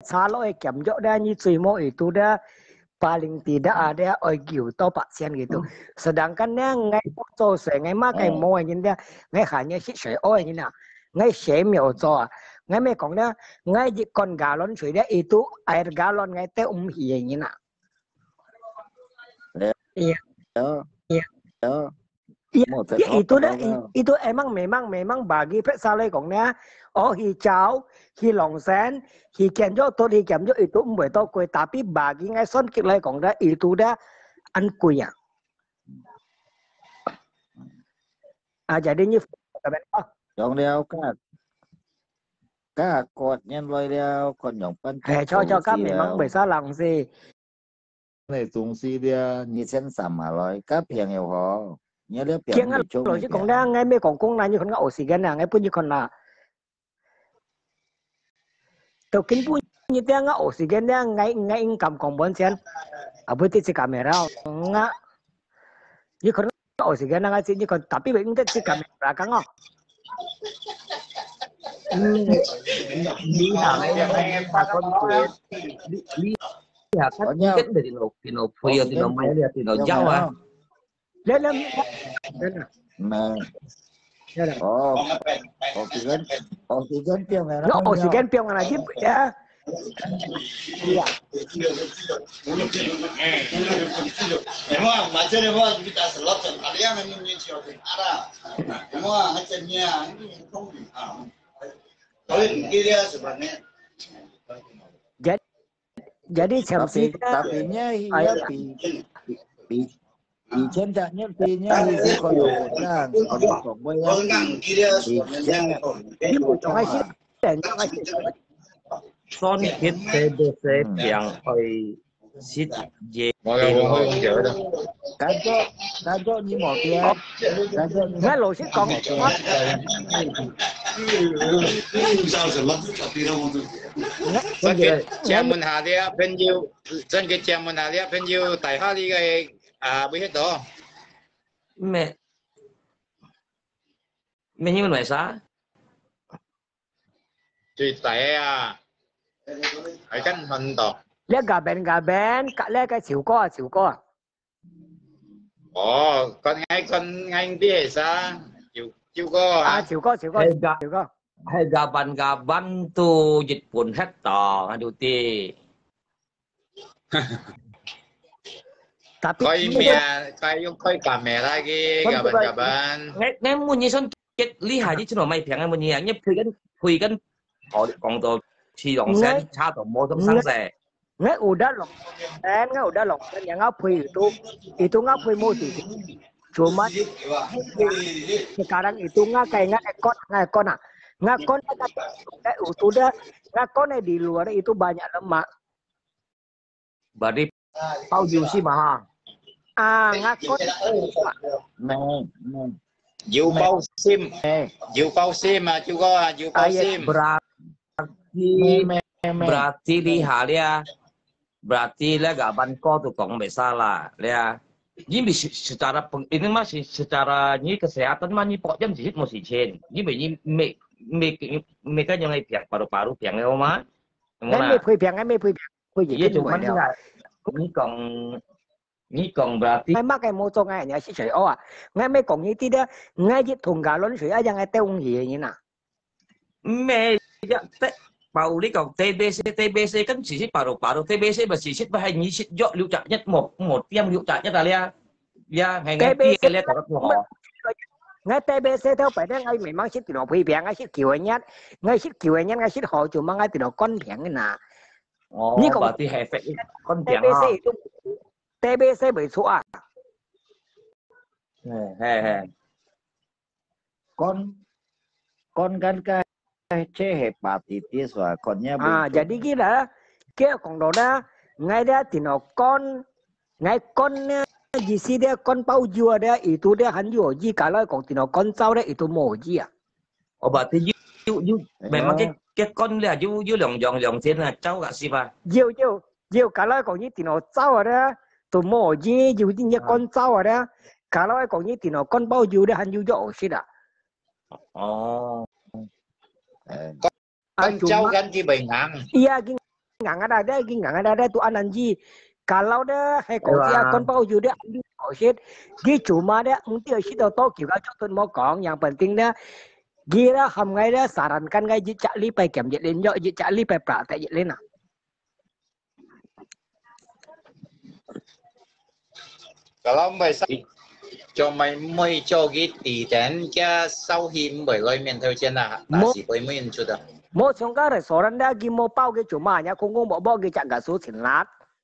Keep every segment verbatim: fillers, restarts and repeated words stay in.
calo eh kemjo dah ni suimo itu dah paling tidak ada oigiu atau pasien gitu. Sedangkan yang ngai so se ngai ma kai mo ini dia ngai hanya si shui oi ini na ngai shui miao zo ngai me kong dia ngai di kon galon shui dia itu air galon ngai te um hi ini na. Iya. Iya. Iya, ya, itu dah itu emang memang memang bagi pesalai kongnya oh hijau, hilongsen, hikenjo atau hikenjo itu umbai tau kue tapi bagi ngai son kilai kongnya itu dah an kuya. Ah jadi như chọn đeo các các cột nhân lôi đeo còn nhộng phân hệ cho cho các memang bởi sao lòng gì này tung si dia như sen sầm mà lôi các piang yêu họ nhớ đeo piang kiêng rồi chứ còn đang ngay mấy con cung này như con ngạo xì cái nào ngay pun như con là tàu kinh pun như thế ngạo xì cái này ngay ngay cầm con bốn sen à bữa tiết camera ngã như con ngạo xì cái này như con tapi bệnh tiết camera căng không đi hàng này ta con đi hàng cách kết thì nó thì nó phơi thì nó may thì nó giàu à lên lên mà oh oksigen oksigen piang này nó oksigen piang này chứ ya iya memang macam memang kita selot kalian memang ni siapa arah memang macamnya ini không kalau dia sebenarnya jadi jadi tapi tapi nya iya pi pi pi centaknya pi nya isi koyo kan koyo boya dia sebenarnya son kết tê bê xê piang oi xít dê cái chỗ cái chỗ như một tia cái chỗ nghe lỗi xít con 真嘅將門下啲朋友，真嘅將門下啲朋友，大下呢個啊會喺度。 咩咩英文為啥？ 最大啊，係跟訓度。 咧gà bèn gà bèn cả咧cái chiều co chiều co 哦，con ngay con ngay啲係啥？chiều chiều co à chiều co chiều co chiều co hay gaban-gaban tu Jepun hektar aduh ti. Tapi coi mẹ coi yung coi camera cái gaban-gaban. Ngay ngay muốn như son kết lý hại chứ nó mày phiền ngay muốn như nhấpคุยกันคุยกันhọ còn tổ chỉ lòng sen cha tổ mô trong sáng sẻ. Ngay udah lòng sen ngay udah lòng sen yang ngapain itu itu ngapain mau sih cuma sekarang itu nggak kayak nggak ekor nggak ekor nah ngakon itu udah ngakon di luar itu banyak lemak. Berarti tau juicy mahal. Ah ngakon. Diu bao sim, diu bao sim mà chú có diu bao sim. Berarti berarti di hal ya, berarti lah gaban kau tu kong besala, ya. Ini secara ini masih secara ini kesehatan mah ini pokoknya mesti mesti chen. Ini begini mereka yang ngay piang paru-paru piang ngay oma. Ngay may pui piang ngay may pui piang. Pui gì cái cuman là ini còn ini còn berarti. Ngay mắc cái mô tô ngay nhà sĩ sợi ô à. Ngay mấy còn như tí đó ngay cái thùng gà lớn sữa ở ngay teo gì như nào. Mẹ bầu lý còn tê bê xê tê bê xê kan chỉ xích paru-paru tê bê xê mà chỉ xích hay như xích dọ lưu trạng nhất một một tiêm lưu trạng nhất là lia. Ya ngày ngày kia lia có của họ. Ngay tê bê xê theo phải đấy ngay mình mang xích từ nó phi piang ngay xích kiểu nhất ngay xích kiểu nhất ngay xích họ chủ mang ngay từ nó con piang cái nào. Oh, berarti efek con piang ha. tê bê xê bị số à? He he. Con con kan cái che hepatitis và konnya à jadi gila kia còn đó đó ngay đó thì nó con ngay con gì xí đó con bao dừa đó itu dia han dừa gì cả lời còn thì nó con sau đó itu mổ gì à? Oh berarti you you memang cái cái con là you you lòng dòng dòng trên là cháu gạ xí ba. Nhiều nhiều nhiều cả lời còn như thì nó sau đó tu mổ gì nhiều như con sau đó cả lời còn như thì nó con bao dừa đó han dừa xí đó. Oh. Con cháu gắn cái bệnh nặng. Iya, ngang ada ada gi ngang ada ada tu ananji. Kalau dah hai ko sia kon pau yu dia đi ko shit. Gi cuma dia mesti shit tau tau kiểu cho tuần mau còn yang penting dah gi dah ham ngai dah sarankan ngai ji cak li pai kem je len yo ji cak li pai pra tại je len à. Kalau mày sao cho mày mới cho cái tỷ đến cái sau hiểm bởi lời miền theo trên là ta chỉ bởi miền chút đó. Mo trong cái restoran dah gi mo pau cái cuma nya kong kong bo bo gi cak ga su sin lat.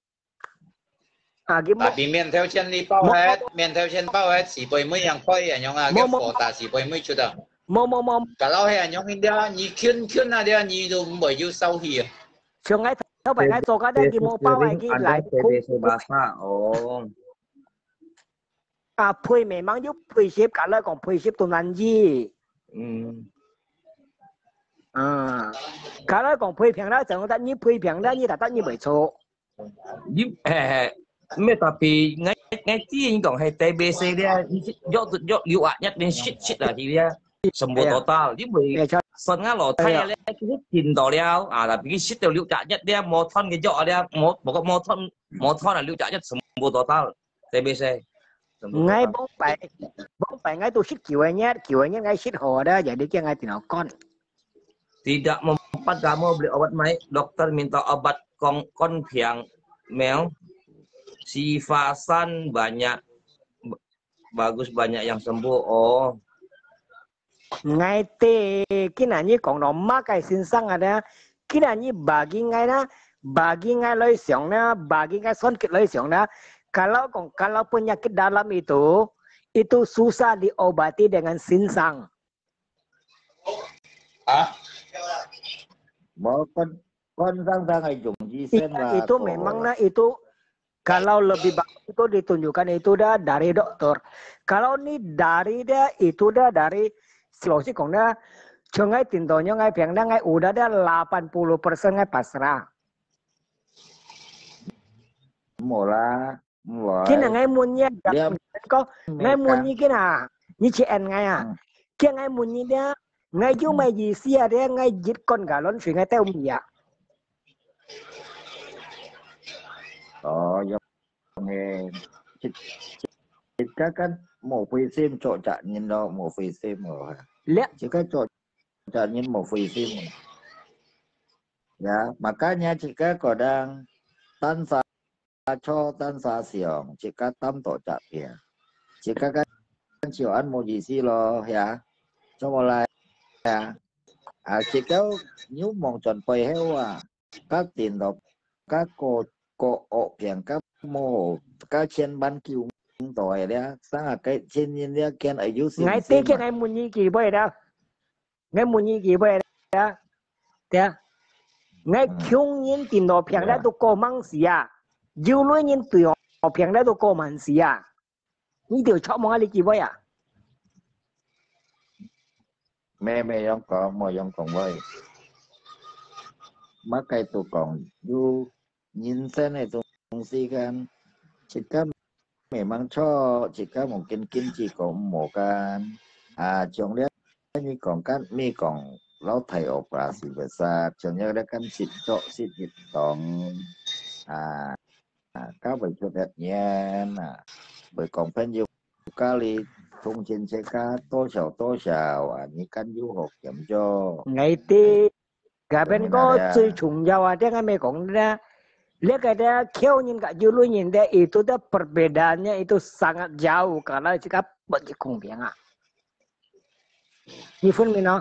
À gi mo. Tapi miền theo trên đi bao hết, miền theo trên bao hết chỉ bởi mới yang khơi à nhong à cái phổ ta chỉ bởi mới chút đó. Mo mo mo. Kalau hay nhong India, ni kian kian là dia ni do bởi yêu sau hiểm. Trong cái thấu phải cái cho cái dah gi mo pau ai gi lại kung bahasa. Oh. À,配美忙就配ship cả lời còn配ship tụi anh gì. Ừ. À, cả lời còn配平啦，整個得你配平啦，你得得你未錯。 Giúp hè mấy tapi ngay ngay tiên còn hay tê bê xê dia do do liệu ạ nhất đến shit shit là gì dia semua total giúp bị sân ngã lò thay lên cái chìm đỏ đeo à là cái shit đều liệu trả nhất dia một thân cái dọ dia một một cái một thân một thân là liệu trả nhất semua total tê bê xê ngay bốn bảy bốn bảy ngay tôi shit kiểu anh nhé kiểu anh nhé ngay shit hồ đó vậy đi kia ngay thì nó con tidak mempat kamu beli obat mai dokter minta obat kon kon piang mel sifasan banyak bagus banyak yang sembuh. Oh ngay tê cái này như còn nó mắc cái sinh sang à đó cái này như bagi ngay đó bagi ngay lời xiong đó bagi ngay son kit lời xiong đó kalau kalau penyakit dalam itu itu susah diobati dengan sinsang. Ah? Mau kon kon sang sang ay dùng di sen lah. Itu memang nah itu kalau lebih bagus itu ditunjukkan itu dah dari dokter. Kalau ni dari dia itu dah dari slosi kong dah cengai tintonya ngai piang dah ngai udah dah delapan puluh persen ngai pasrah. Mula mulai. Kina ngai munnya có ngai munnya kina ni cien ngai à. Kia ngai munnya dia ngay chú mày gì xia đấy ngay giết con gà lớn chuyện ngay tao mì à. Ờ, giống nghe chỉ các cái một phi xem trộn chặn nhìn đó một phi xem rồi. Lẽ chỉ cái trộn chặn nhìn một phi xem. Ya, makanya jika kau đang tan sa cho tan sa siang, jika tam tổ chặt ya, jika kan chiều ăn một gì xí lo ya, cho một lại. À, à chỉ có nếu mong chuẩn bị hết à các tiền đọc các cô cô ổ biển các mô các trên ban cứu tội đấy sang cái trên nhiên đấy kia ở dưới ngày tết cái ngày muốn gì kỳ vậy đó ngày muốn gì kỳ vậy đó thế ngày穷人tiền đọc biển đấy tôi có mang gì à yêu lối nhân tiền đọc biển đấy tôi có mang gì à你條錯望下你幾位啊？ mẹ mẹ yang có mà yang còn vậy mà cái tụ còn du nhìn xem này tụ si kan chỉ có memang cho chỉ có một kinh kinh chỉ có một cái à trong đấy như còn cái mi còn lâu thầy operasi besar contohnya ada kan sit cok sit gitu à các bệnh cho đẹp nha bởi còn phải nhiều kali thông trên xe cá tô xào tô xào à những canh du hột chậm cho ngày tê cả bên có chơi trùng nhau à thế ngay mấy con ra lihat ada kau nhìn cả dulu nhìn dia itu dah perbedaannya itu sangat jauh karena jika bagi kumpiang ah ni pun mina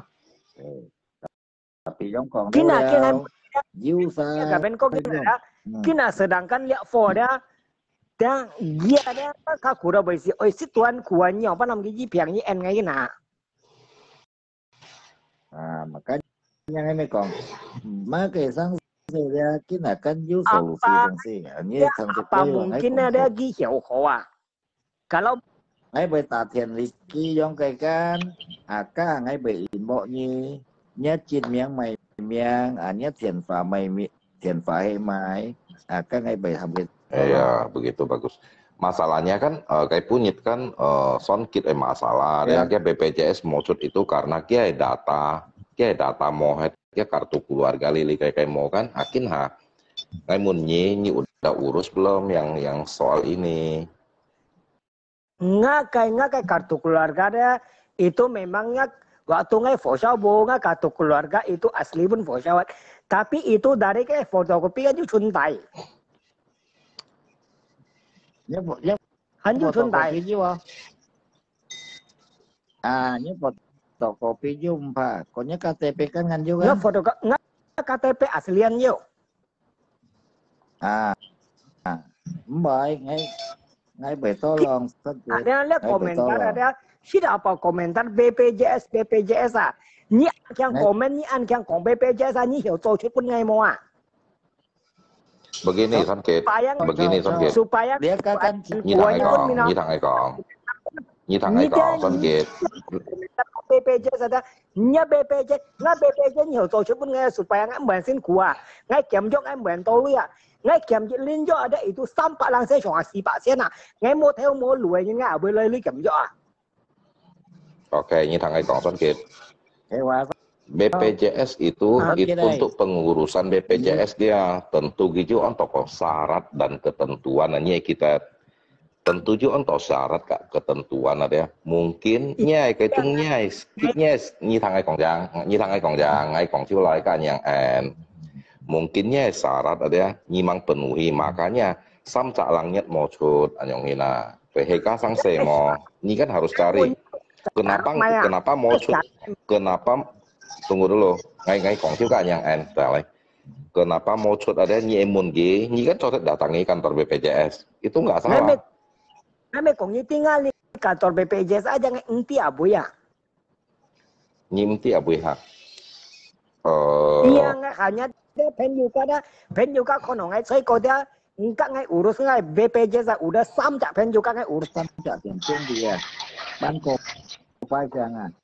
tapi yang còn kina kina dulu sa cả bên có kina kina sedangkan lihat for dia dia dia dia kau kura berisi oi si tuan kuannya apa nam gigi piangnya en ngay na à makanya yang ini còn má cái sang ra cái là kan dulu solusi yang sih ini thằng apa mungkin ada gigi hiểu khó à kalau ngay bây ta thiền lý ký giống cái can à cá ngay bị bộ như nhất chín miếng mày miếng à nhất thiền phá mày thiền phá hay mày à các ngay bị làm cái ya begitu bagus. Masalahnya kan uh, kayak punyit kan uh, sonkit eh masalah ya. Dia B P J S maksud itu karena dia data dia data mohet dia kartu keluarga lili kayak kayak mau kan akin ha Ngai munyi, nyi udah urus belum yang yang soal ini? Nggak kayak nggak kayak kartu keluarga dia itu memangnya waktu ngai foto nggak kartu keluarga itu asli pun foto, tapi itu dari kayak fotokopi aja cuntai. Nhớ nhớ Hanya cuntai. photocopy chứ không? À nhớ photocopy chứ không phải. Còn nhớ K T P kan ngan juga. Nggak foto nggak K T P aslian yuk. À, à baik ngay ngay bài tolong. Ada lihat komentar ada sida apa komentar B P J S B P J S ah. Ni yang komen ni an yang kong B P J S ah ni hiểu做出pun ngai mau ah. Begini Sonkit, begini Sonkit. Supaya dia kan Nyi thằng ai còn, nyi thằng ai còn, nyi thằng ai còn Sonkit. B P J S ada, nya B P J, nggak B P J hiểu 做出 pun ngai supaya ngai mbak sin kuah, ngai kiam jok ngai mbak tolu ya, ngai kiam jok lin jok ada itu sampai langsung cuma si pak sen ah, ngai mau theo mau luai ngai ở bên lấy kiam jok ah. Oke, nyi thằng ai còn Sonkit. Hewa B P J S itu, Ah, itu kira. untuk pengurusan B P J S dia tentu gitu untuk syarat dan ketentuan hanya kita tentu juga untuk syarat kak ketentuan ada mungkin nyai cái chung nyai nyai như thằng ai còn giang như thằng ai còn giang ai còn chiếu lại kan yang en mungkin nyai syarat ada nyimang penuhi makanya samca langit mocut anyongina peheka sang semo ini kan harus cari kenapa kenapa mocut kenapa tunggu dulu ngay ngay còn thiếu cả yang en lại kenapa mocut ada nyi emun gi nyi kan coret datangi kantor B P J S itu nggak salah. Kami kong tinggal di kantor B P J S aja nggak inti abu ya. Nyimti abu ya. Uh... Iya nggak hanya dia pen juga dah pen juga kono ngai saya kau dia nggak ngai urus ngai B P J S udah sam cak pen juga ngai urus sam cak penting dia. Bangko apa jangan.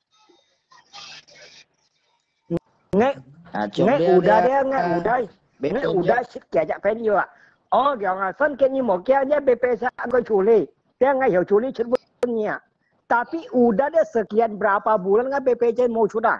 Ngai ngai udah dia ngai udah ngai udah shit kayak pen juga. Oh jangan san kini mau kianya B P J S aku culi. Dia nggak hiểu culi punya, tapi udah deh sekian berapa bulan nggak B P J S mau sudah.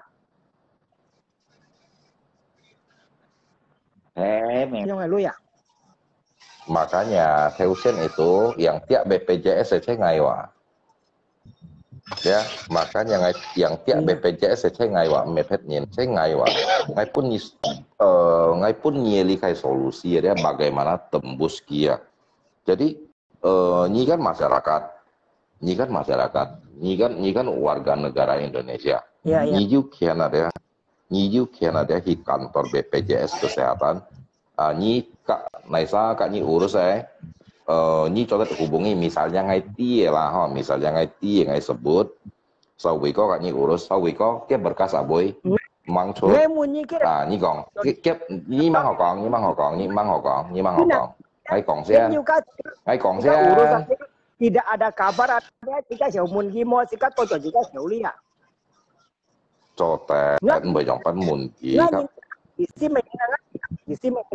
Eh, yang lu ya. Makanya Teusen itu yang tiap B P J S saya ngaiwa. Ya, makanya ngai yang tiap B P J S saya ngaiwa mepet nyen saya ngaiwa. Ngai pun uh, ngai pun nyelikai solusi ya bagaimana tembus kia. Jadi Uh, ini kan masyarakat, ini kan masyarakat, ini kan ini kan warga negara Indonesia. Ya, ya. Ini juga ada, ini juga ada di kantor B P J S kesehatan. Uh, ini kak Naisa kak ini urus saya. Uh, ini coba hubungi misalnya ngai tie lah, ho, misalnya ngai tie ngai sebut. Sau wiko kak ini urus, sau wiko kia berkas aboy. Mang chốt. À, ini gong, kia ini mang học gong, ini mang học gong, ini mang học gong, ini mang học gong. Ngay còn xe, ngay còn xe. Tidak ada kabar ada jika hiểu muốn ghi mua jika tôi chuẩn jika hiểu li à. Cho tệ bởi dòng phân muốn gì các. Isi mình isi mình.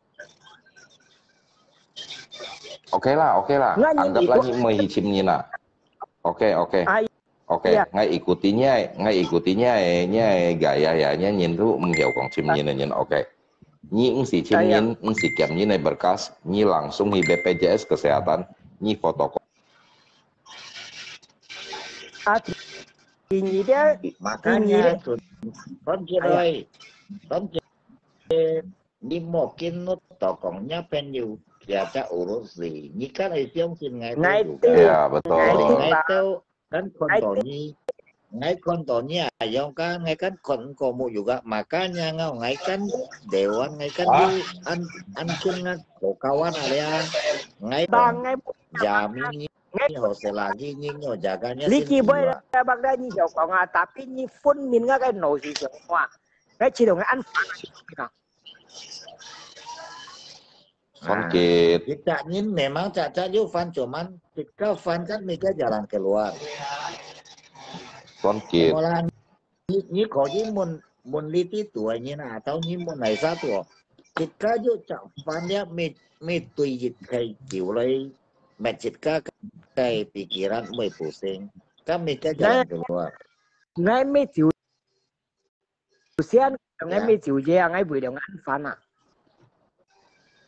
Ok lah, ok lah. Anggaplah ini menghicimnya. Oke, oke. Oke, ngay ikutinya, ngay ikutinya, nya gaya ya, nya nyentuh menghhiểu còn chimnya nyen. Oke. Nyi si cimnyin, si kiamnyi naik berkas, nyi langsung di B P J S kesehatan, nyi fotokopi. Ini dia makanya con kia ơi, con kia đi một cái nút tỏ cổng nhá pen nhiều ya cha urus gì, nyi kan itu yang sin ngai itu. Ya betul. Ngai itu kan kontonya. Ngai kontonya yang kan ngai kan kon komu juga makanya ngau ngai kan dewan ngai kan ah. di an ancun ngai kawan ada ngai ngai jamin ngai hose lagi nyi jaganya liki boy bang dah nyi hiểu còn tapi nyi phun min ngai cái nồi gì hoa ngai chỉ đồng ngai ăn Sonkit. Kita nyin memang caca ju fan cuman kita fan kan mereka jalan keluar. Sonkit. Malah ini kau ini mun mun liti tua ini na atau ini mun naik satu. Kita juga cak pandai met met tuijit kayak kiulai macet kak kayak pikiran mulai pusing. Kami kita jalan keluar. Ngai met jiu, usian ngai met jiu je ngai boleh dengan fana.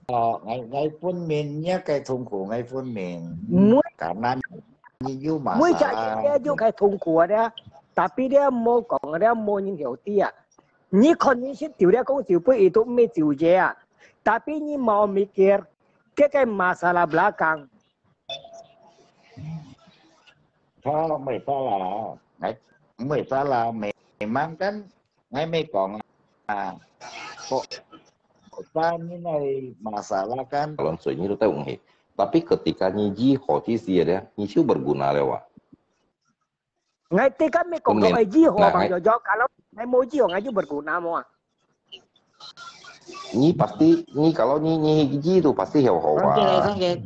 ngay ngay pun minnya kayak tungku ngay pun min. Mui Karena nyu mui cak masalah. dia juga kayak tungku dia, tapi dia mau kong dia mau nhìn hiểu dia. Ni kondisi tiểu dia kong tiểu pun itu me tiểu je, tapi ni mau mikir ke kayak masalah belakang. Kalauไม่salah, ngayไม่salah, memang kan ngayไม่kong à kok Kan ini masalah kan Kalau soalnya itu tahu nggak? Tapi ketika nyiji hoti sih dia, nyiji berguna lewat. Ngay ti kan me kong ai ji ho bang jo jo kalau ngay mau ji ho ngay ju berguna mo. Nyi pasti, nyi kalau nyi nyi hiji itu pasti hewa-hewa. Bang Jojo,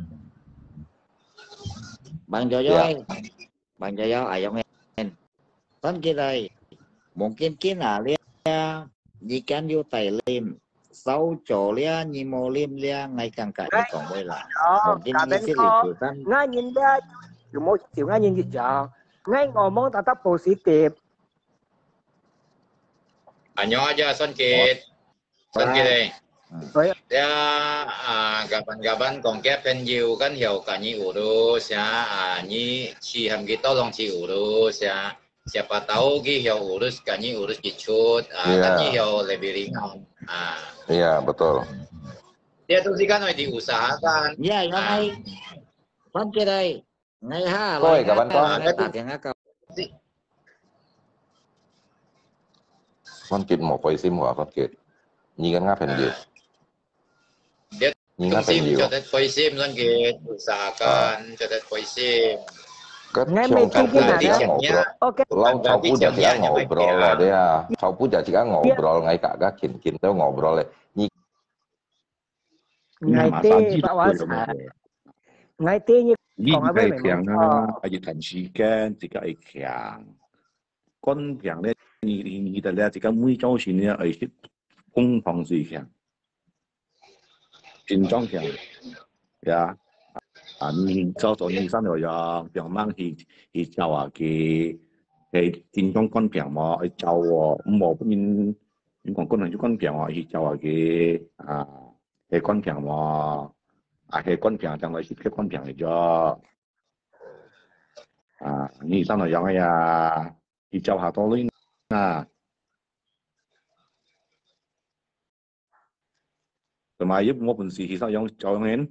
Bang Jojo, Ya. Bang Jojo, ayo ngen. Kan kita mungkin kina lia jika yu tai lim sau chỗ lia nhi mô lim lia ngay càng cả đi còn quay lại Đó, mungkin cả ini bên sih có liputan kan ngay nhìn dia ju mau tiểu ngay nhìn gì jo. Ngay ngomong tetap positif. Anyo aja Son Kit. Son Kit đây. Rồi Dia à, gaban-gaban kong kia pen yu kan hiểu cả nhi uru sia à nhi chi ham gitu long chi uru sia siapa tahu ki hiểu urus cả nhi urus gicut à Iya. kan nhi hiểu lebih ringan à Iya betul. dia tu sih kan harus diusahakan ya yang à, ngay kan kita ngay ha Thôi, lại cảm ơn con. ngay tạt yang ngakau Con kit mau quay sim hoặc con kit. Nyi kan ngapain dia? dia Nyi tung ngapain sim dia? cho tết quay sim Son Kit usahakan cho tết quay sim Kan Ngay chồng mấy cháu cái pun này jadi đó. kan ngobrol. ok. Lau cháu pun jadi kan Ganti ngobrol jamnya, lah dia. Cháu pun jadi kan ngobrol ngay kagak kin kin tuh ngobrol le. Nyi Ngày mà tê sao chỉ bảo được hóa rồi xả. mà Ngày tê như 呢 còn ở 啲 bên 係 mình 強 mình 啊， ờ 係要騰時間，自己係強。乾強咧，你你你哋咧，自己每週前咧係識攻防是強，戰裝強，呀啊！你做做你三條樣，強猛去去走下佢，係戰裝乾強嘛，去走喎，咁冇不然你講乾強就乾強喎，去走下佢啊，係乾強嘛。啊，係軍平將來是嘅軍平嚟咗，啊，你三來樣嘅呀，你就下多啲啊，同埋要我本事其實樣就樣嘅，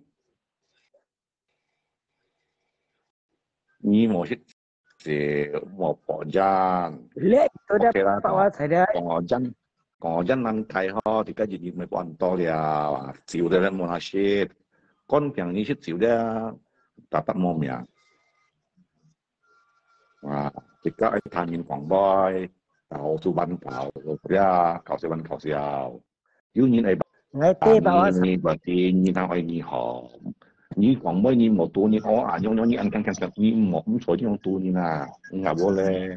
你冇識是冇保障 lệ tôi đã ，OK 啦， bảo hóa xả ra 講我真講我真難睇呵，而家熱熱咪講多啲啊，少啲咧冇那些，軍平你識少啲，達得冇命。啊！而家喺探員廣播，搞做班搞呀，搞小班搞笑，要你係 ngày 打 tê bảo hóa xả 你或者你睇我你好，你廣播你冇多你我啊用咗你按緊緊緊你冇咁錯用多你啦，啱冇咧？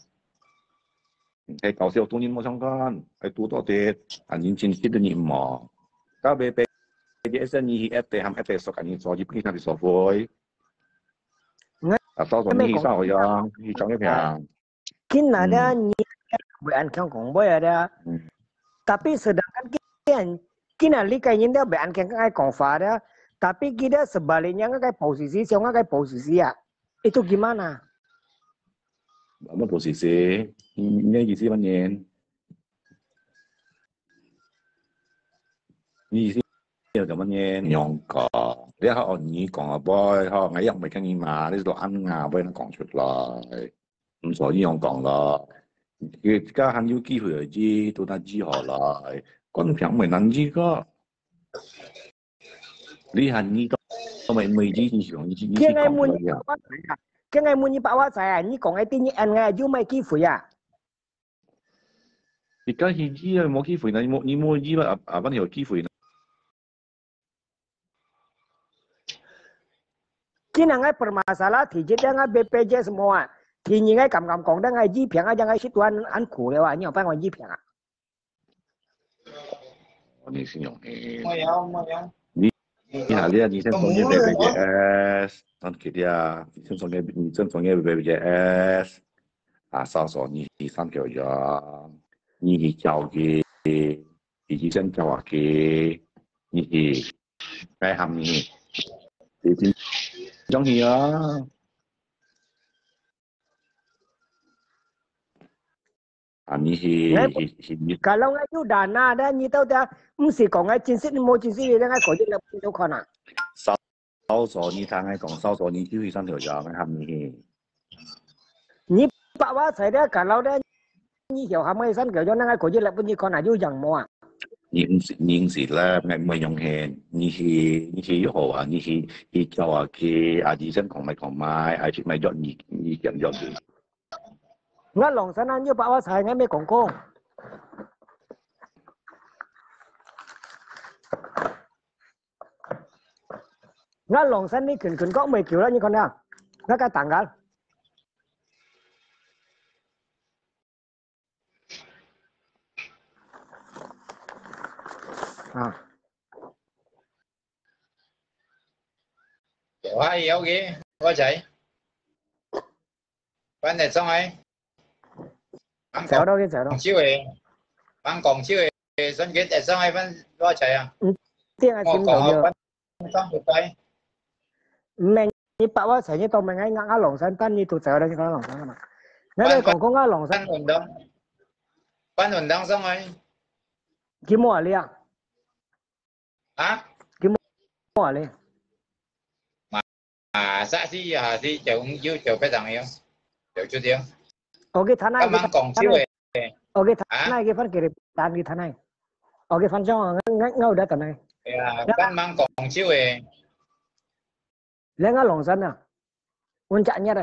係搞笑多你冇相干，係多多啲啊年前識得你冇，交俾俾啲一聲你一地含一地熟緊你做，要邊個嚟做會？啊，多數你三個樣，你講一平。 kin ada Hmm. nyi bean kang kong boy ada Hmm. tapi sedangkan kin kin ali kayaknya dia bean kang ai kong fa ada tapi kita sebaliknya nggak kayak posisi siapa nggak kayak posisi ya itu gimana Apa posisi? Ini isi apa nih? Ini isi有咁樣樣講，你喺我你講啊 boy，喺我又唔係跟你嘛，你就啱啱俾人講出來，咁所以樣講啦。而家很有機會嚟知，到底知何來？公平咪難知個，你係你都都咪未知之上，你知你知 kia ngay 講 mua 咗 nyi 呀？ kia ngay mua nyi bảo hóa xả nyi kong ai tin nyi an ngay ju mai ki fu ya 而家係知啊，冇機會啦，你冇你冇知啦，啊啊，揾條機會啦。 kin ngay permasalah thì dia ngay B P J semua thì nyi ngay cầm cầm kong dia ngay ji piang aja ngay situan an ku le wa nyi apa ngay ji piang à 你先用誒。 冇有冇有。 你下呢？你先送嘅 B B S， 當佢啲啊，你先送嘅，你先送嘅 B B S， 啊，少數你第三條樣，你去教佢，你先教下佢，你去 cái hầm gì thì thì trong gì đó hầm gì thì thì thì kalau ngai tu dana dah ni tahu dah mesti kau ngai cinsit ni mau cinsit dia ngai kau je nak tu kau nak. 收咗你睇係講收咗你就去三條羊嘅係咪？ 你把我猜的 kalau dah你小hamai san kau je ngai kau je nak punya kau nak tu yang mau ah. 現時現時咧，咪咪用氣，你是你是一號啊，你是你就話佢阿醫生講咪講買，係咪約你你人約你？ Ngai long sana ni pak wa sai ngai me kong kong. Ngai long san ni kun kun có mười kiểu đó như con nào. Ngai cái tảng gal. À. Kiểu hai yếu kì, có chạy. Bạn này xong ấy. Xéo đâu cái xéo đâu. Chiêu ấy. Bạn còn chiêu ấy, sân kết tại xong ấy vẫn có chạy à? Tiếng ai xin đầu giờ. Xong được tay. Mình ni pak wa sai ni tao mình ngai ngai long san tan ni tu xéo đâu cái long san mà. Ngai đây kong kong ngai long san. Bạn ổn đông. Bạn ổn đông xong ấy. Kim mua ali à? Hả? Kim mua ali. À, xã sĩ à sĩ chậu cũng chưa chậu phải rằng yêu. Chậu chưa tiếng. Ok thằng này. Các bạn còn chiêu ấy. Ok thằng này cái phần kia tan cái thằng này. Ok phần trong ngai ngai đã thằng này. Bạn mang còn chiêu ấy. Lên ngai long san à? Quân chạy nhá đây.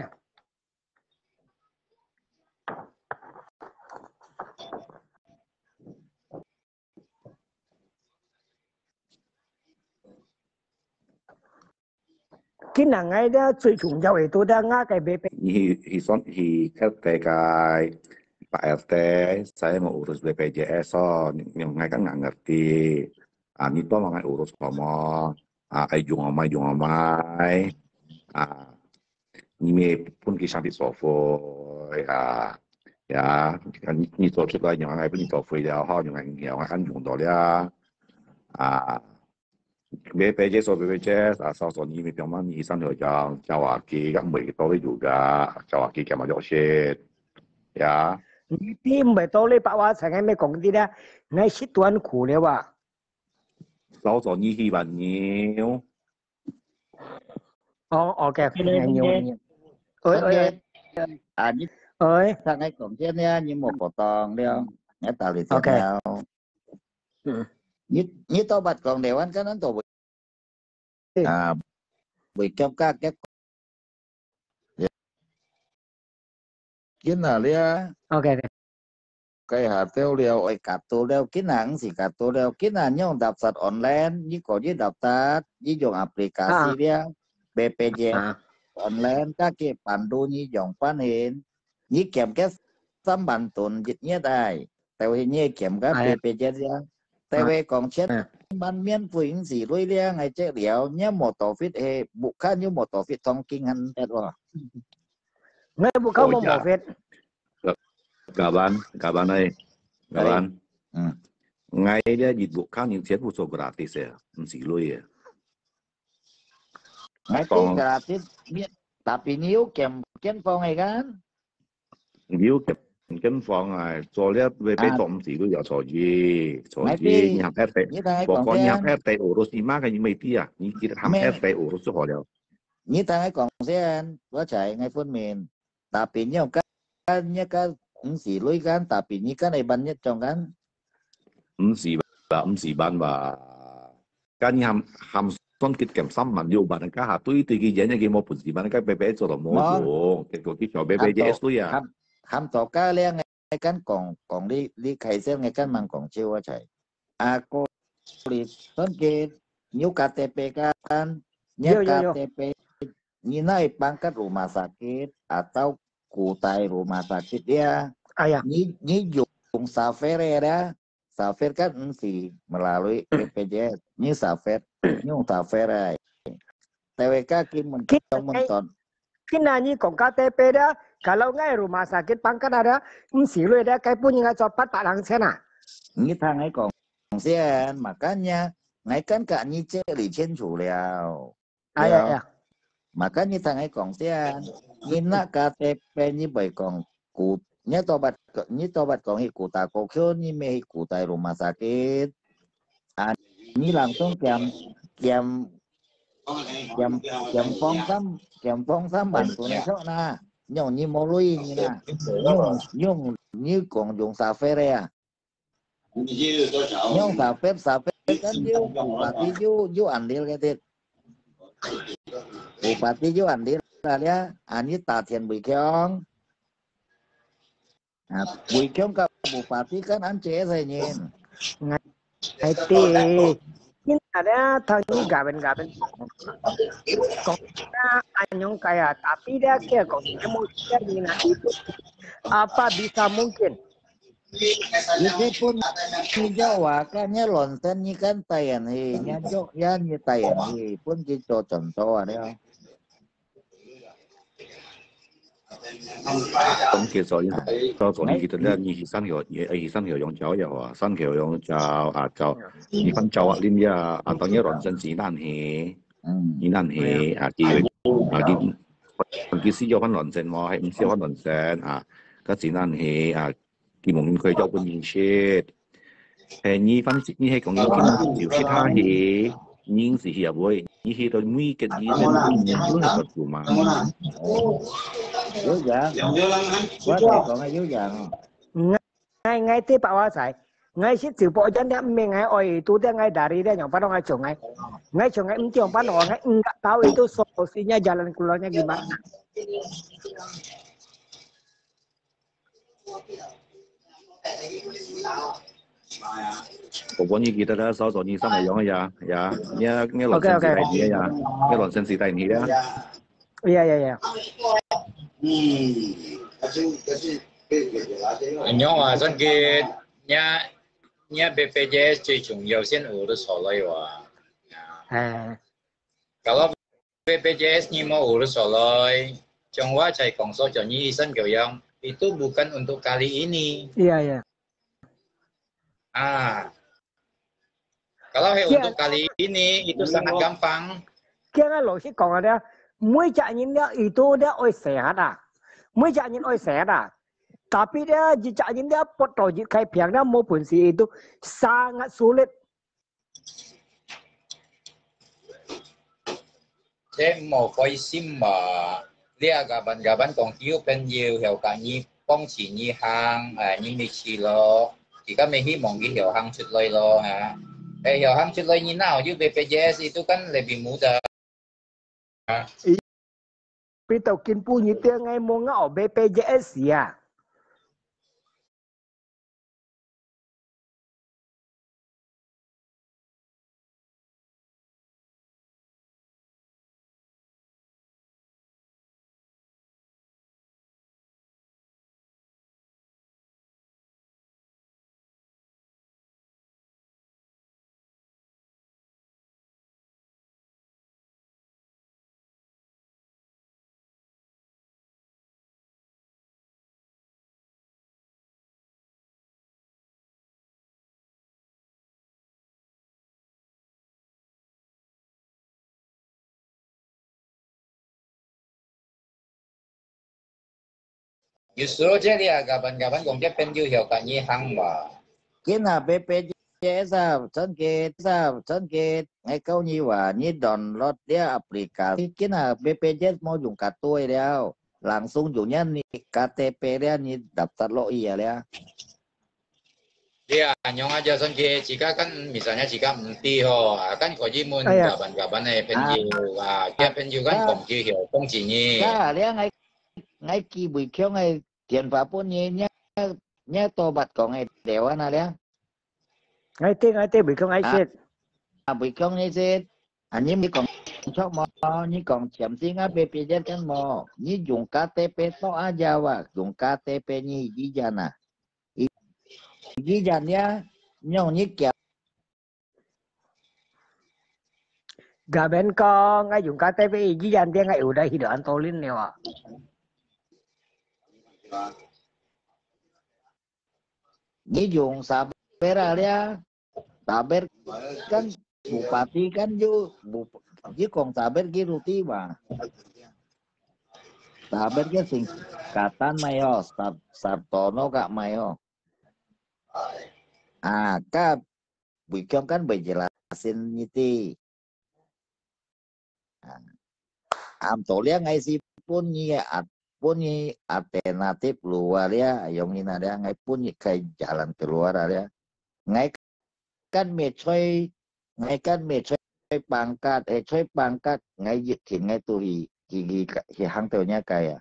Cái nàng ngay đó最重要嘅都得啱嘅俾俾。 He he son he kata kai Pak R T saya mau urus B P J S so yang nggak kan nggak ngerti. Ah ini tuh mangai urus komo. Ah ai jung amai jung amai. Ah ini pun kisah di sofa. Ah ya kan ini tuh juga yang ngai pun di sofa ya, hal yang ngai yang kan jung doh ya. Ah B P J S B P J S 啊，收咗你咪表媽醫生就講就話佢咁未到呢度噶，就話佢咁咪咗先，呀。 呢啲唔係到你白話成日咩講啲咧，你蝕短褲咧話。 收咗你幾萬nhiều。 哦，OK，nhiều nhiều。ơi ơi à như ơi thằng ấy cũng chết nha như một cổ tòn đeo nghe tao thì thế nào như như tao bật còn đều ăn cái nó tổ à bị trong các cái kiến là lia ok cái hạt tiêu liều ơi cả tô đeo kiến nặng gì cả tô đeo kiến là nhau đạp sạch online như có với đạp tát với dùng aplikasi dia B P J online các cái bản đồ như dòng phát hiện như kèm cái xăm bản tồn dịch nhất ai tại vì như kèm các B P J dia tại vì còn chết ban miền phụ gì đôi lia ngày chết liều nhớ một tổ phết hệ bụng khác như một tổ phết thông kinh hành hết rồi nghe bụng khác một tổ phết kawan kawan ơi kawan ngay dia dịch vụ khác những thiết vụ số gratis ya mesti lui ya ngay còn gratis biết tapi nếu kèm kèm phong này kan nếu kèm kèm phong này做咧會俾做唔時都有錯嘢錯嘢你行 F T 不過你行 F T 俄羅斯嘛嘅你未必啊你記得行 F T 俄羅斯好了 như ta ấy còn xem có chạy ngay phun miền tapi nhau cái như cái唔是女間，特別而家你辦一種間， 唔是吧？唔是辦吧？間含含雙結咁三萬六萬，家下對對嘅嘢呢，佢冇本事辦，家俾俾做到冇做，結果佢做俾俾 S 對啊。 含含到家咧，ngay間講講你你開先ngay間問講招一齊，啊個你雙結要 K T P 間，要 K T P， 你naik pangkat rumah sakit atau kutai rumah sakit dia, ayah, ni ni dùng Saver ya, Saver kan mesti melalui B P J S, ni Saver, ni dùng Saver ya, T W K kim menonton. Kina ni kong K T P dia, kalau ngai rumah sakit pangkat ada, mesti lu ada kai punya ngai cepat pak lang sana. Ni thang ấy còn xiên, makanya ngai kan kak ni che li chen chu liao. À, dạ, dạ. Makanya tangai kong sian. Nina K T P ni bai kong ku nya tobat ni tobat kong hi kuta kokyo ni me hi kutai rumah sakit. Ah, ni langsung kiam kiam kiam kiam phong sam kiam phong sam bantu na sok na. Nyong ni molui ni na. Nyong nyong ni kong dùng sa phê ya. Nyong sa phép sa phép kan yu bupati yu yu andil cái bupati yu andil ya. Ani Tatian Bùi Kiong. À, Bùi Kiong ka bupati kan an chế rồi nhìn. Ngày thì nhưng mà dia thằng ni gaben gaben. Kong na anyong kaya tapi dia kaya kong mau dia ni na itu apa bisa mungkin. Meskipun ni Jawa kan nya lonten ni kan tayan hi nya jok ya ni tayan hi pun kita contoh ada. 咁其實多咗呢，其實咧，二十三條嘢，二十三條用咗又話，三條用就啊就二分就啊呢啲啊，啊當一輪陣時難起，而難起啊佢啊佢佢先有分輪陣喎，係唔少分輪陣啊，個時難起啊，佢冇佢有半年切，係呢分呢係講緊條其他嘢。những gì hiểu với những khi tôi nguy kịch gì nên mình cũng là vật của mà yếu dạng quá trời còn ai yếu dạng ngay ngay tí Pak Wasai ngay sit chữ bộ chân dia me ngai oi itu dia ngai dari dia yang pada ngai congai ngai congai mesti yang pada ngai enggak tahu itu solusinya jalan keluarnya gimana. 我講呢記得啦，手座醫生係樣嘅呀，呀，一一輪陣時係你嘅呀，一輪陣時係你啦。 Iya iya iya. Anh話真嘅，一一 B P J S 最重要先有得所謂話。 Eh. Kalau B P J S ni mau urus soloi, Chongwa cai kongso Jonyi Isan Goyang itu bukan untuk kali ini. Iya iya. Ah, kalau he untuk kali ini itu sangat gampang. Kia ngai lo si kong ada, mỗi chạy nhìn dia itu dia oi sehat ah, mỗi chạy nhìn oi sehat ah. Tapi dia jika nhìn dia potong jika piang dia maupun si itu sangat sulit. Thế một cái sim mà lia gaban gaban kong kiu pen nhiều hiểu cả nhi bong chỉ nhi hàng à nhi mi chi lo. Chỉ có mấy hi mong cái hiểu hàng chút lây lo hả? Cái hiểu hàng chút lây như nào chứ B P J S itu kan lebih mudah. Tapi tau kin punya dia ngai mau ngau B P J S ya. Justru je lia gaban gaban kong dia pen nhiều hiểu cả nhi hàng mà. Cái nào B P J S chân kết sao chân kết ngay câu như vậy như download dia aplikasi cái nào B P J S mau dùng cả tôi đeo langsung dùng nih K T P dia nih daftar lo iya dia. Dia nyong aja son ke jika kan misalnya jika menti ho kan ko ji mun gaban gaban này pen nhiều à kia pen nhiều kan kong ji hiểu kong chỉ nhi. Dạ dia ngay ngay kỳ buổi kêu ngay tiền phá pun nhi nhá nhá to bật có ngay đeo anh dia. Ngay ti ngay ti bị không ai chết. À buổi kêu ngay chết. Anh như mi còn chok mo như còn chậm tiếng á B P J S kan mo như dùng K T P to aja wa dùng K T P nhi ijijan à. Ijijan dia nyong như kiểu Gaben ko ngay dùng K T P ijijan dia ngai udah hidup antolin ni wa. Như dùng saber dia saber kan bupati kan ju bu ji kong saber ki ruti ba saber ki singkatan mayo Sar, Sartono kak mayo ah kak Buikom kan berjelasin nyiti am tolia ngai si pun nyi at pun nyi alternatif luar ya yang ini ada ngai pun nyi kai jalan keluar ada ngai kan me choi ngai kan me choi pangkat eh choi pangkat ngai dịch thì ngai tu hi hi hi hi hang teu nya kai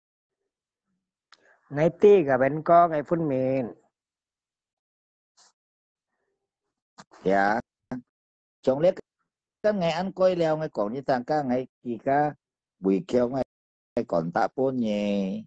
ngai ti ga ben ko ngai phun min ya trong liếc kan ngai an koi leo ngai còn như tang ka ngai ki ka bui keo ngai còn tak pun nyi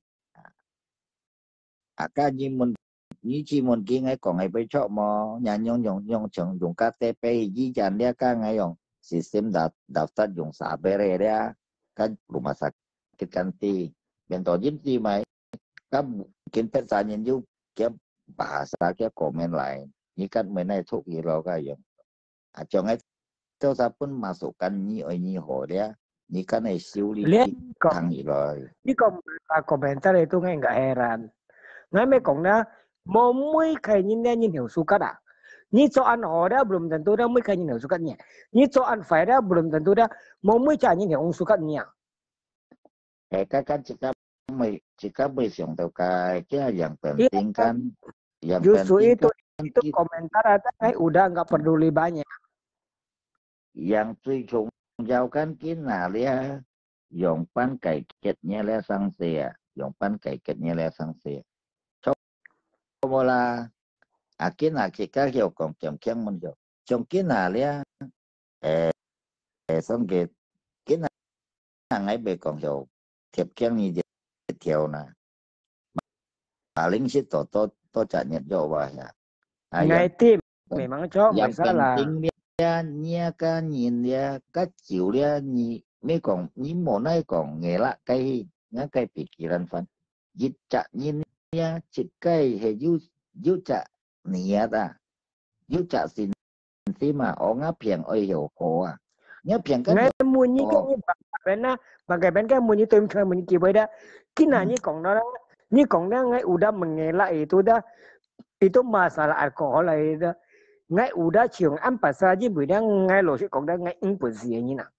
aka nyi mun nyi chi mun ki ngai còn ngai bai chok mo nya nyong nyong nyong chong dùng K T P ji jan dia ka ngai yong sistem dat daftar dùng sabere dia kan rumah sakit kanti bento jin ti mai ka kin pet sa nyen ju kia bahasa kia komen lain nyi kan menai thuk hi lo ka yong a chong ngai tao sa pun masukkan nyi oi nyi ho dia nyi kan ai siu li thang hi lo ini komentar itu ngai nggak heran ngai me kong na mau mui kai nyin nya nyin hiểu suka dah nyi soan ho dah belum tentu dah mui kai nyin hiểu suka nya nyi soan fai dah belum tentu dah mau mui cha nyin hiểu suka nya eh kan kan jika mai jika bersiung tau kai kia yang penting kan yang justru penting itu kan itu komentar ada ngai udah nggak peduli banyak yang truy chung giao kan kina lia dùng pan cải kết nhé lẽ sang xe dùng pan cải kết nhé lẽ sang xe cho bola akin akika hiểu còn chậm khen mình hiểu trong kina lia eh xong cái kina ngay bề còn hiểu thiệp khen như vậy theo nè mà lính sĩ tổ to to trả nhận cho bà ya ngai tim memang cok yang masalah penting dia nya kan nhìn dia các chiều dia nhị mấy còn nhị mồ này còn nghe lạ cái nhá cái pikiran fan dịch chạ nhìn dia chỉ cái hệ du du chạ nia ta du chạ xin si mà ở ngáp piang oi hiểu khó à nhá piang cái ngai munyi kan ni bagaimana bagaimana kan munyi tim kan munyi kibai dah kina ni kong na ni kong na ngai udah mengelak itu dah itu masalah alkohol lah itu ngai udah cium apa saja beda ngai lo sih kong dah ngai impun sih ni nak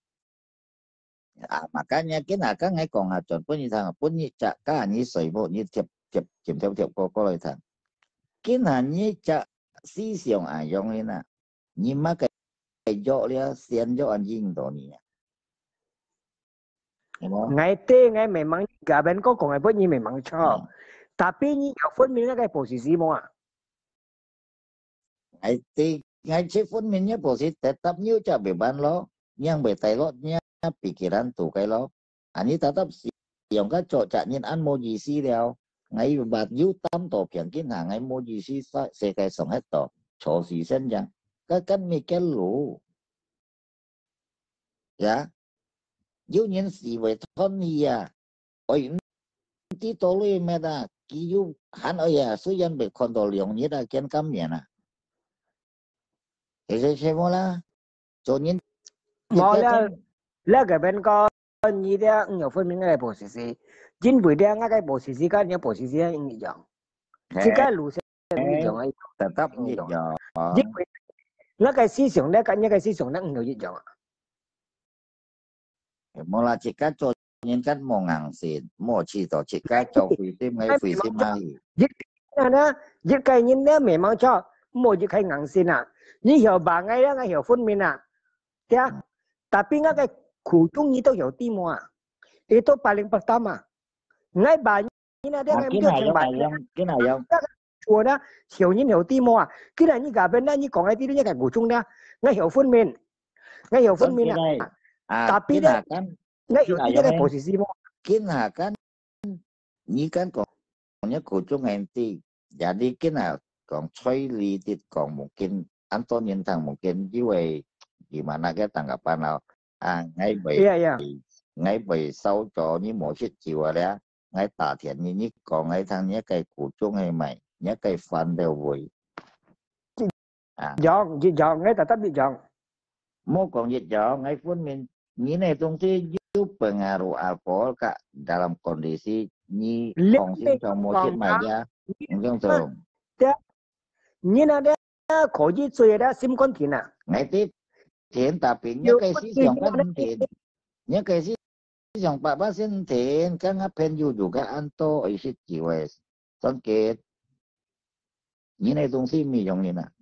à makanya kina kan ngai kong ngacon pun ni thang pun ni chạ ka ni soi bo ni tiệp tiệp tiệp tiệp tiệp ko ko lai thang kina ni chạ si xiong à yong ni na ni ma cái cái jo lia xian jo an jing do ni ngai te ngai memang gaben ko kong ngai pun ni memang chok tapi ni phun min ngai posisi mo ah ngai te ngai che phun min nya posisi tetap nyu cha be ban lo nyang be tai lo nya pikiran tu kai lo ani tetap siong ka cho cha nyin an mo ji si leo ngai bat yu tam to pian kin ha ngai mo ji si sa se kai song het to cho si sen jang ka kan mi kel lu ya yu nyin si we thon ni ya oi ti to lu me da ki yu han oi ya su yan be kon to liong ni da ken kam ya na thế thế thế mola cho nyin mau lah lah gaben ko ni dia ngai phun min ngai posisi jin bui dia ngai posisi kan ni posisi yang ni jang jika lu se ni jang ai tetap ni jo jin bui ngai si xiong dia kan ngai si xiong nak ngai jang mola chika cho nyin kan mo ngang sin mo chi to chika cho phi tim ngai phi tim mai jit na jit kai nyin dia memang cho mo jit kai ngang sin ah ni hiểu ba ngai dia ngai hiểu phun min ah ya tapi ngai kutung itu hiểu timo ah itu paling pertama ngai ba ni na dia ngai cái mio này chang giống ba này không cái này không chùa đó hiểu nhìn hiểu timo ah cái này như cả bên đó như còn ai tí nữa cái kutung đó ngai hiểu phun min ngai hiểu phun min ah à tapi cái dia nào kan ngai hiểu tí cái posisi mo cái nào kan ni kan còn nya kutung anti jadi cái nào còn choi li tit còn mungkin Antonin thang mungkin jiwe gimana cái tanggapan nào à ngay bảy iya iya ngay bảy sau cho như mỗi chiếc chiều đấy ngay tả thiện như như còn ngay thằng nhé cây củ chung hay mày nhé cây phần đều vui à Jong, ji jong, ngai tetap di jong. mau kong jejak ngai pun min ni ne tung si yu pengaruh alkohol kak dalam kondisi ni kong sim trong mo chit mai dia ngong tong dia ni na dia ko ji zui da sim kon tin à ngai ti thiện tapi nya kai si siang kan thiện nya kai si siang pa ba sin thiện kan ngapen yu juga anto isit jiwes songket ni ne tung si mi yong ni na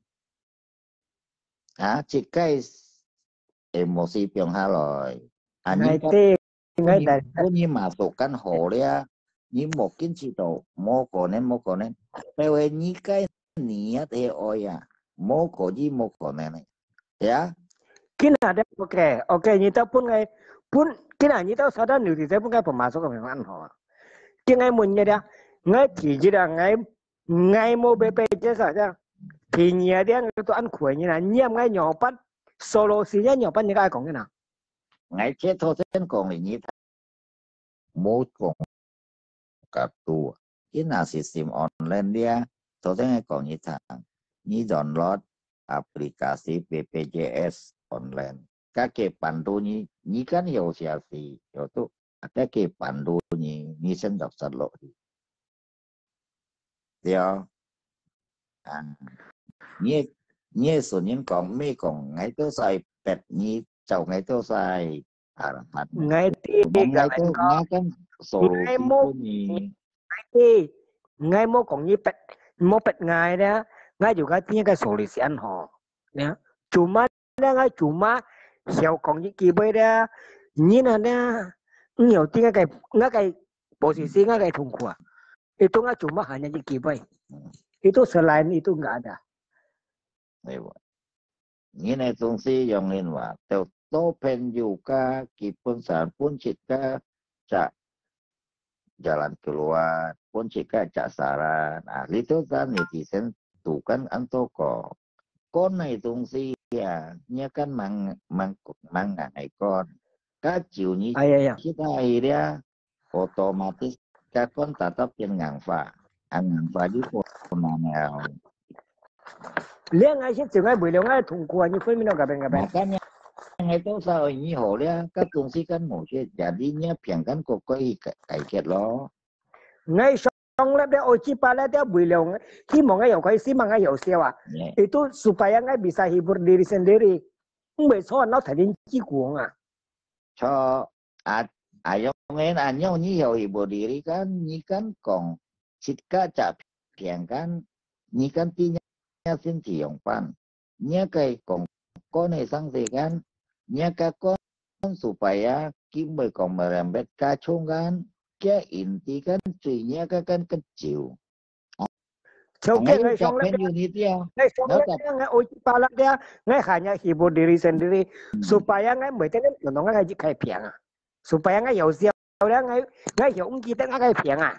à chỉ cái emosi piang haloi ngai anjing te ngai ni da bunyi masukkan holia ni mungkin cito mau konen mau konen pewe ni kai niat he oya mau koji mau konen ya kina da oke oke ni ta pun ngai pun kina ni ta sada ni ti pun ngai pemasok ke memang ho ki ngai mun nya da ngai ti ji da ngai ngai mo be pe je sa ja thì nhà dia ngai tu an khuai ni na nyam ngai nhỏ pat solo si nya nhỏ pat ni ga kong ni na ngai chết thôi sen còn là ni mau kong kartu kina sistem online dia thôi sen ngai còn ni thang ni download aplikasi B P J S online kakek pandu ni ni kan hiểu siasi hiểu tu ada ke pandu ni ni sen đọc sát lộ dia à nhé nhé số những con mấy con ngày tôi xài pet nhí chầu ngày tôi xài à mặt ngai ti mà ga ngày ben tôi ko nghe cái solo ngai si mo tôi nhí ngai ti ngai mo kong ni pet mo pet ngai da ngai juga ti ngai solo si an ho ya cuma da ngai cuma hiểu kong ni ki bai da ni na da nhiều ti ngai ngai kai posisi ngai kai thung kwa itu ngai cuma hanya di ki bai itu selain itu nggak ada nhí này tôi si dòng lên và tôi tôi pen juga kipun san pun cika cak jalan keluar pun cika cak saran ah itu kan netizen tuh kan antoko con này tung si ya nya kan mang mang mang ngai con các chiều như ah ya ya kita akhirnya otomatis các con tetap yang ngangfa ang ngangfa di komanel liang ngai sih ngai boleh ngai thung kwa ni pun minum gaben gaben makanya ngai tahu sao ini holia các tung si kan mau sih jadinya piang kan kok koi kaiket lo ngai song lah dia oci pala dia boleh khi mau ngai有开心 ngai 有笑啊 itu supaya ngai bisa hibur diri sendiri ngai so nó thành đến chi cuồng à cho à ayong ngayon anyo ni hiểu hibur diri kan ni kan kong sitka cap piang kan ni kan tinya sin tiong pan nya kai kong ko này sang gì kan nya ka kon supaya kim boy kong merembet kacung kan kia inti kan cuinya ka kan kecil Sau kia ngai song lah dia unit dia ngai song lah dia ngai oci pala dia ngai hanya hibur diri sendiri supaya ngai每天跟能ngai ji kai piang ah supaya ngai 有笑 dia ngai ngai 有 kita ngai piang ah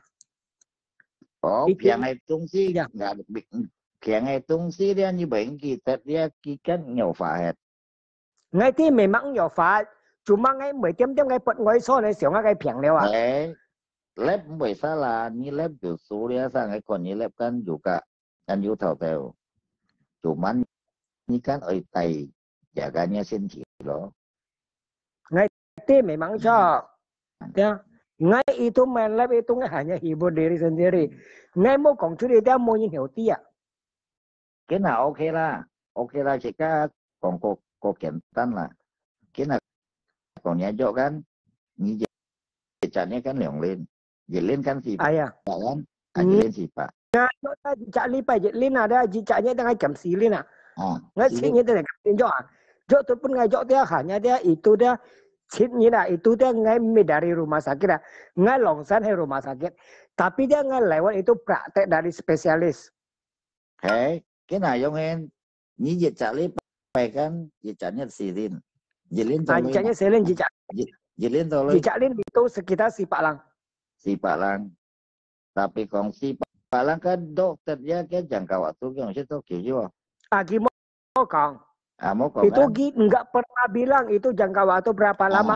oh piang này tung si nggak piang này tung si dia như bệnh kita dia kikan nhiều phải hết ngai ti memang 有法 cuma ngai 每天dia ngai pet ngai so ngai xiao ngai piang leo ah eh lab bởi sao là ni lab biểu số dia sang cái còn ni lab kan juga kan yu tahu tahu cuman ni kan oi tai jaganya sendiri loh ngai ti memang cho ya ngai itu main lab itu ngai hanya hibur diri sendiri ngai mau kong curi dia mau nhìn hiểu ti à cái nào ok là ok là chỉ cả còn có có kiểm tan là cái nào còn nhà chỗ kan ni caranya kan leong lên jadi lên kan si ah ya kan aja lên si pak ngai cak lipai je lin ada caknya dengan jam silin ah ah ngai sini dia nak jo ah jo tu pun ngai jo dia hanya dia itu dia Sini lah itu dia ngai dari rumah sakit lah ngai longsan dari rumah sakit tapi dia ngai lewat itu praktek dari spesialis hey cái nào giống em như dịch trả lý phải kan dịch trả nhất silin jilin ah caknya silin jicak jilin tolong jicak lin itu sekitar si Pak Lang si Pak Lang tapi kong si Pak Lang kan dokter dia kan jangka waktu yang situ kiểu ah gimana kong à mau kong itu kan Gi nggak pernah bilang itu jangka waktu berapa lama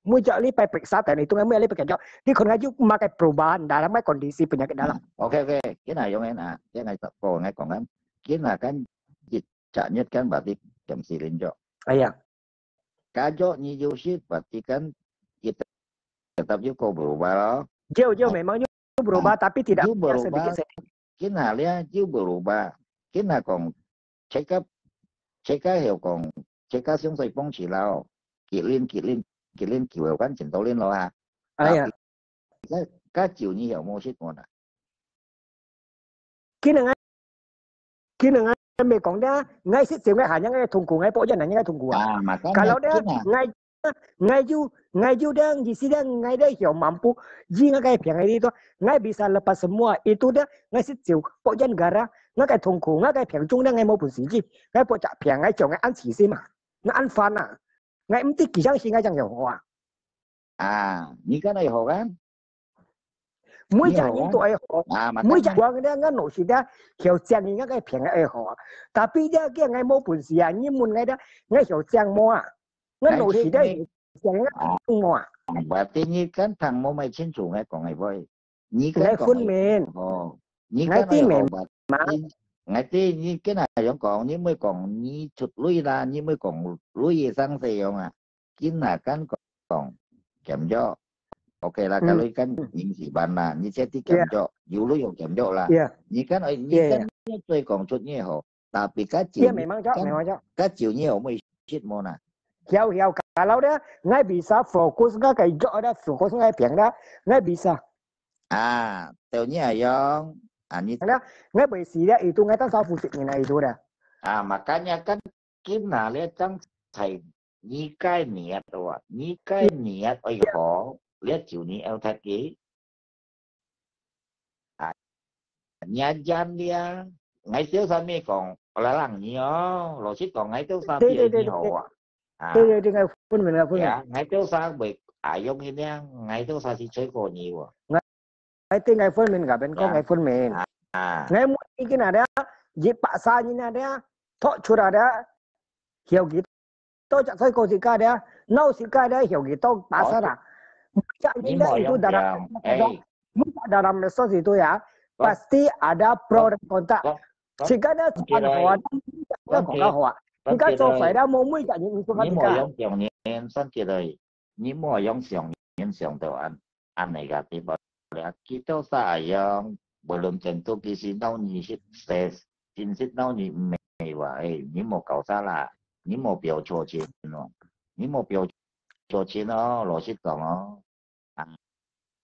Mujak li pai periksa dan itu ngambil li pekerja. Di kon ngaju memakai perubahan dalam kondisi penyakit dalam. Oke oke, cái này giống em à, cái này cô nghe còn em, cái là cái dịch chậm nhất kan berarti jam silin jo. Iya. Kajo ni Yoshid berarti kan kita tetap juga berubah loh. Jauh jauh memang jauh berubah tapi tidak berubah. sedikit. Kina lia jauh berubah. Kina còn check up check up hiểu còn check up xuống dây phong chỉ lao. Kỳ liên kỳ liên kỳ liên kiểu quan trình tố lên lo à. Iya. Cái cái chiều như hiểu mua shit một à. Kina ngay kina ngay mày còn dia ngay sit chiều ngay hanya ngay tunggu ngay bộ dân này ngay tunggu à. Mà kalau dia ngay ngay ju ngay ju dia di sini ngay dia hiểu mampu ji ngay kayak piang itu ngay bisa lepas semua itu dia ngay sit chiều bộ dân negara ngay kayak tunggu ngay kayak piang chung dia ngay mau pun sih ngay bộ cak piang ngay chiều ngay ăn chỉ mà ngay ăn fan à ngay mesti kisah sih ngay chẳng hiểu hoa à như cái này hồ kan mỗi chẳng những tụi họ mỗi chẳng qua cái ngay nổi gì đó hiểu chăng những cái piang ngay họ tapi dia kia ngay mau pun sih như muốn ngay đó ngay hiểu chăng mua ngay nổi gì đó chẳng ngay mua berarti ini kan thằng mau mày chính chủ ngay còn ngày voi như cái phun men như cái này men ngày tí như cái này vẫn còn như mới còn như chụp lưới ra như mới còn lưới sang xe không à chính là kan còn kèm cho ok là cái lưới kan những gì bạn là như sẽ tí kèm cho dù lưới còn kèm cho là như cái này như cái tôi còn chút như họ tapi cái chiều cái chiều như họ mới shit mona hiểu hiểu kalau dia ngay bisa fokus ngay cái chỗ đó fokus ngay piang đó ngay bisa à theo như là do à như đó ngay bởi vì dia itu ngay tanpa fungsi ini itu dah à makanya kan kita lihat kan thầy như cái niat rồi như cái niat ở họ lihat chiều ní eo thật kỹ à nhà gian dia ngay xíu sao mi còn là lằng nhiều rồi xíu còn ngay xíu sao bị như họ à đây đây ngay phun mình ngay phun dạ ngay xíu sao bị à giống như thế ngay xíu sao thì chơi cổ nhiều ngay đây ngay phun mình cả bên có ngay phun mình à ngay muốn cái nào đó dịp paksa như nào đó thọ chura đó hiểu gitu tôi chẳng thấy có gì cả đó nấu gì cả đó hiểu gitu paksa là ini mau itu yang dalam eh dalam medsos itu ya pasti ada pro dan kontra. Jika ada soal hoax, ada kontra hoax. Jika soal ada mau mulai jadi itu kan kita. Ini mau yang yang yang san kira, ini mau yang yang yang yang tu an an negatif. Kita sayang belum tentu kisi tahu ni stres, kisi tahu ni mewah. Eh, ni mau kau salah, ni mau 表错钱咯，你冇表错钱咯，老实讲咯。